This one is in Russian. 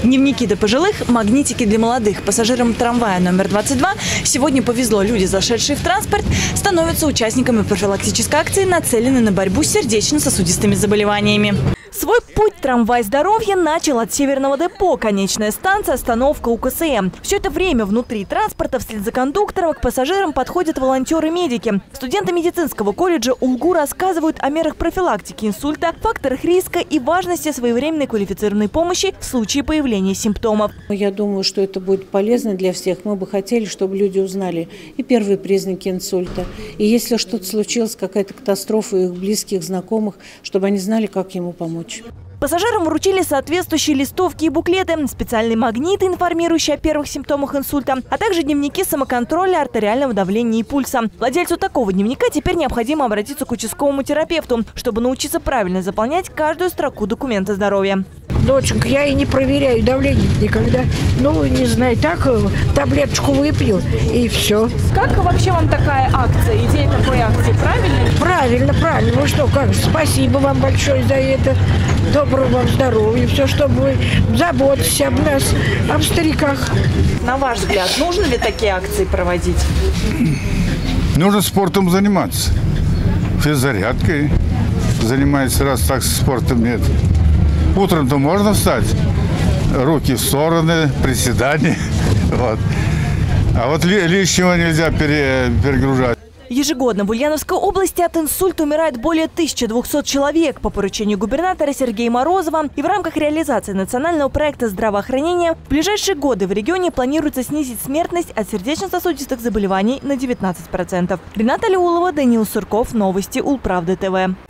Дневники для пожилых, магнитики для молодых. Пассажирам трамвая номер 22 сегодня повезло. Люди, зашедшие в транспорт, становятся участниками профилактической акции, нацеленной на борьбу с сердечно-сосудистыми заболеваниями. Свой путь трамвай здоровья начал от Северного депо. Конечная станция – остановка УКСМ. Все это время внутри транспорта вслед за кондуктором к пассажирам подходят волонтеры-медики. Студенты медицинского колледжа УлГУ рассказывают о мерах профилактики инсульта, факторах риска и важности своевременной квалифицированной помощи в случае появления симптомов. Я думаю, что это будет полезно для всех. Мы бы хотели, чтобы люди узнали и первые признаки инсульта. И если что-то случилось, какая-то катастрофа у их близких, знакомых, чтобы они знали, как ему помочь. Пассажирам вручили соответствующие листовки и буклеты, специальные магниты, информирующие о первых симптомах инсульта, а также дневники самоконтроля, артериального давления и пульса. Владельцу такого дневника теперь необходимо обратиться к участковому терапевту, чтобы научиться правильно заполнять каждую строку документа здоровья. Доченька, я и не проверяю давление никогда. Ну, не знаю, так таблеточку выпил и все. Как вообще вам такая акция, идея такой акции, правильно? Правильно, правильно. Ну что, как же, спасибо вам большое за это. Доброго вам здоровья, все, чтобы вы заботитесь об нас, об стариках. На ваш взгляд, нужно ли такие акции проводить? Нужно спортом заниматься. Физзарядкой занимается, раз так спортом нет. Утром-то можно встать, руки в стороны, приседания. Вот. А вот лишнего нельзя перегружать. Ежегодно в Ульяновской области от инсульта умирает более 1200 человек. По поручению губернатора Сергея Морозова и в рамках реализации национального проекта здравоохранения в ближайшие годы в регионе планируется снизить смертность от сердечно-сосудистых заболеваний на 19%. Рената Леулова, Даниил Сурков, новости Улправды ТВ.